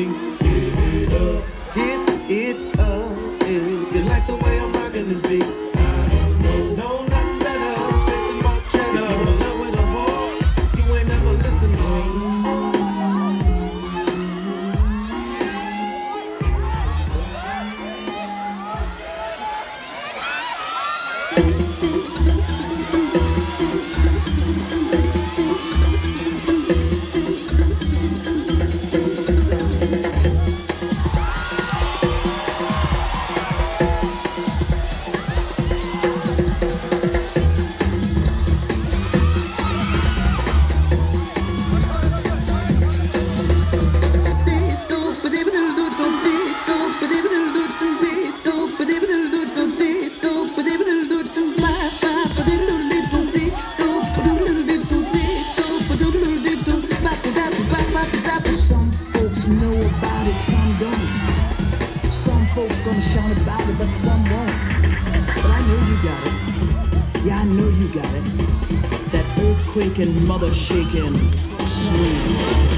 Give it up, give it up. If you like the way I'm rocking this beat, I don't know, no nothing better. Chasing my cheddar, if you're in love with a whore, you ain't never listened to me. Some folks know about it, some don't. Some folks gonna shout about it, but some won't. But I know you got it. Yeah, I know you got it. That earthquake and mother shaking swing.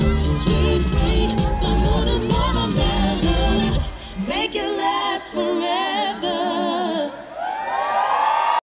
Make it last forever.